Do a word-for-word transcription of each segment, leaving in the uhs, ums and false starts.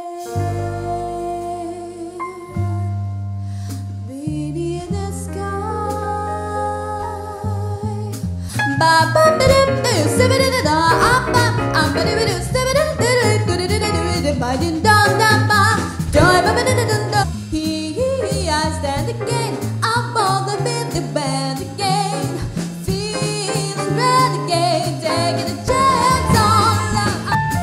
beneath the sky. Ba ba ba dum dum, seven da da, up up, um ba da ba dum, seven da da da da da da da, ba dum dum dum ba, joy ba ba da da da. Here I stand again, up on the bed, the band again, feeling grand again, taking a chance on love.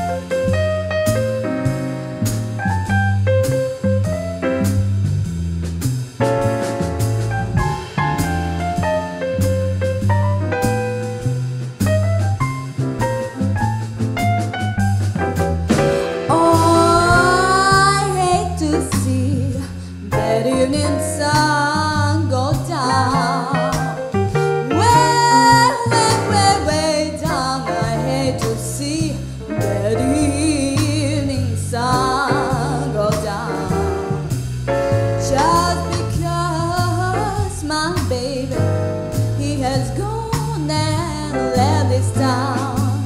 Evening sun go down, way, way, way, way down. I hate to see that evening sun go down, just because my baby, he has gone and left this town.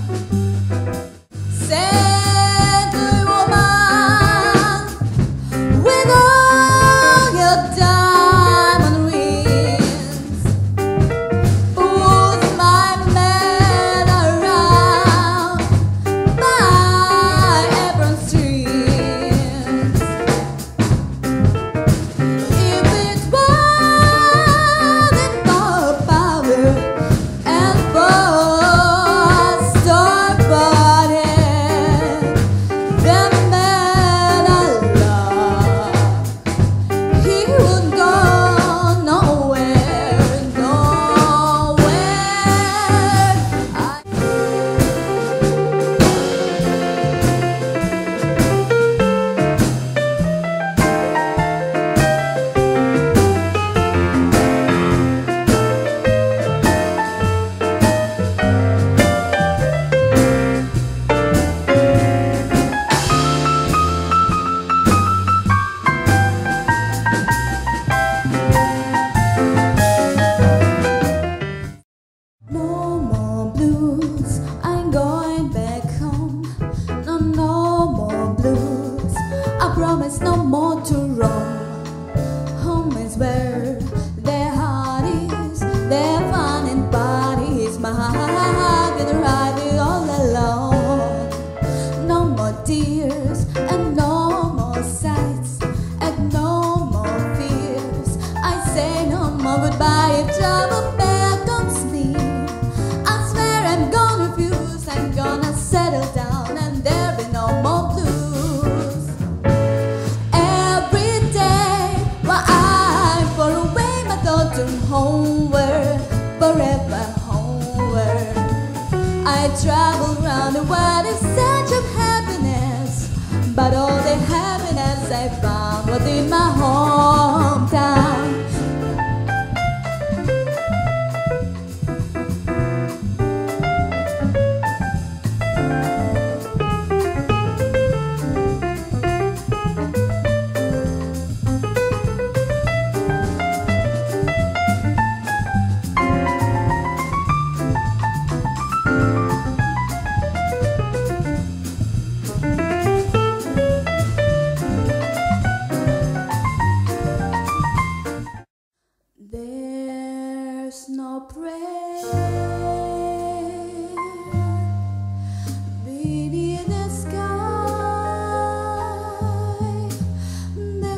No more to roam. Home is where their heart is, their fun and bodies. My heart gonna ride it all alone. No more tears and no more sights and no more fears. I say no more goodbye if trouble beckons me. I swear I'm gonna refuse. I'm gonna settle down and there'll be no more blues. Homeward, forever homeward. I travel round the world in search of happiness, but all the happiness I found was in my hometown. There's no prayer beneath the sky. The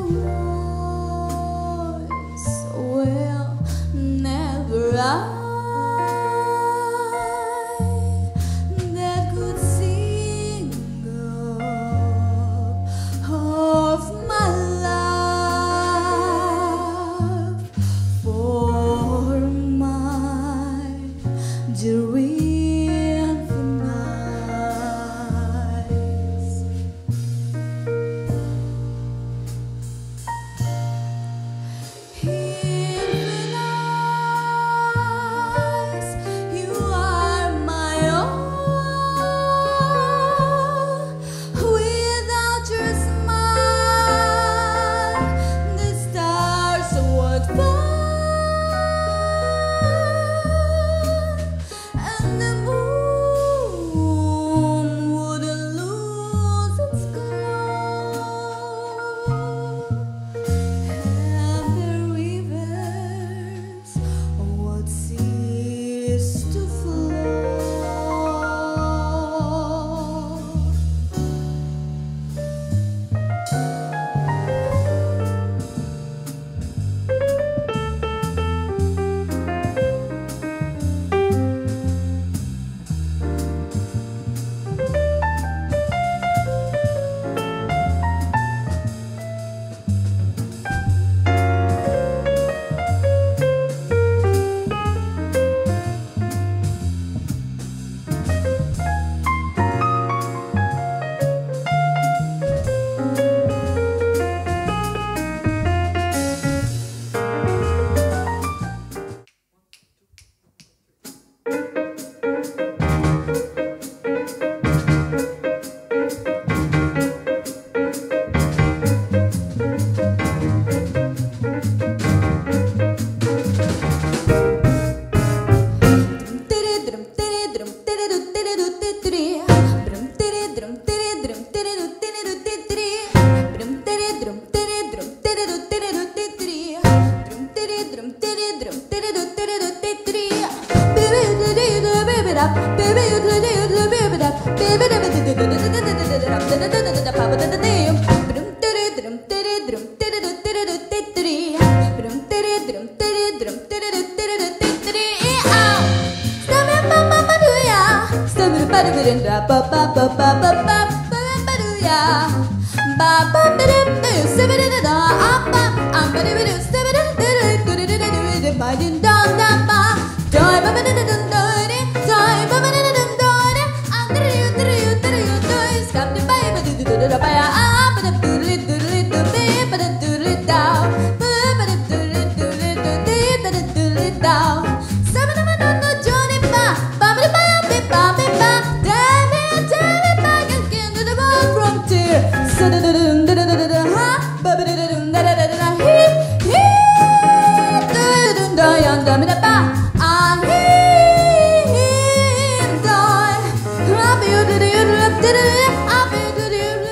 voice will never rise that could sing of my love for my dream for nights. In the night ba ba ba ba ba ba do ya. Ba ba ba do do seven da da da ba. I'm ba do do seven da da da do do do do do ba do da da ba. Joy ba ba da da da da da. Joy ba ba da da da da da. I'm da do do do do do do. Scap the ba ba do do do do ba ya. Ah ba da do do do do do ba da do do da. Ba ba da do do do do do ba da do do da. Seven of them no Johnny ba. Ba ba ba ba ba ba ba. Damn it, damn it, back again to the ball frontier. So da da da da da da da ha. Ba ba da da da da da da da he he. Da da da da da da da ba. Ah he he da. Ah ba da da da da da da. Ah ba da da da da.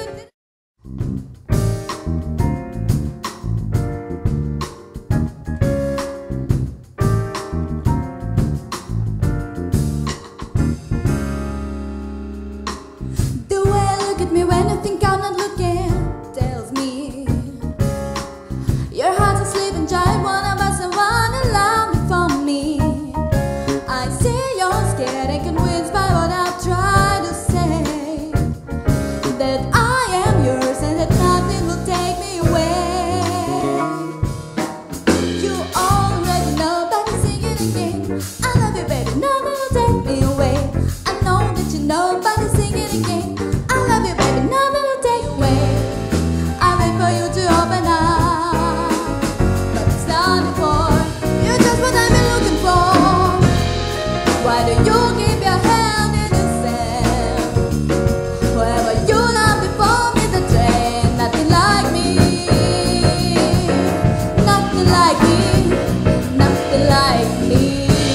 The way you look at me when you think I'm not looking tells me your heart's asleep and child, one of us and one alone for me. I see you're scared and convinced by what I've tried to say, that I am yours and that nothing will take me away. You already know, but I sing it again. I love you, baby, nothing will take me away. I know that you know, but I sing it again. I love you, baby, nothing will take me away. I wait for you to open up, but it's not before. You're just what I've been looking for. Why do you keep your hand in the sand? Whoever you loved before me, the train, nothing like me, nothing like me, nothing like me.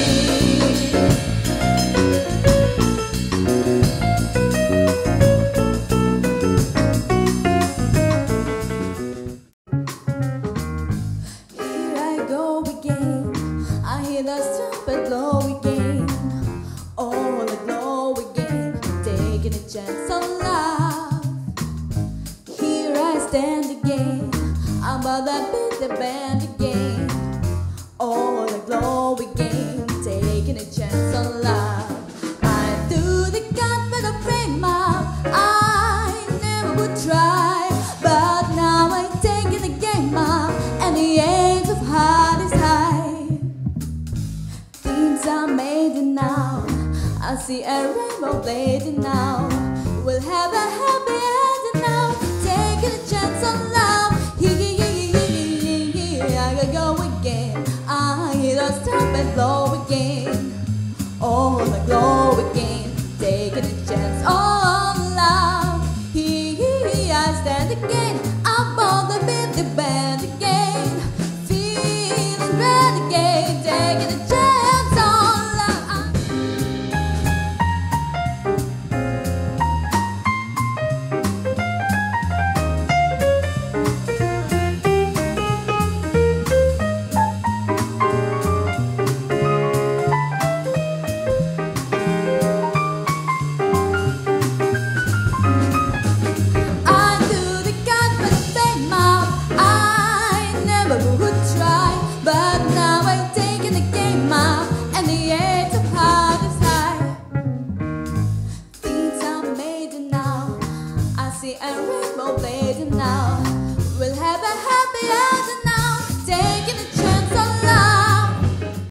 Here I go again. I hear the trumpet blow again. Oh, the glow again. Taking a chance on love. Here I stand again. I'm about to beat the band again. Oh, the glow again. Taking a chance on love. I do the confident frame up. I never would try, but now I'm taking the game up, and the age of heart is high. Things are made now. I see a rainbow blazing now. We'll have a happy ending now. Taking a chance on love. Yeah, yeah, yeah, yeah, yeah, yeah. I gotta go again. I hear the trumpet blow again. Oh, the glow again. Taking a chance on love. Yeah, yeah, yeah, I stand again.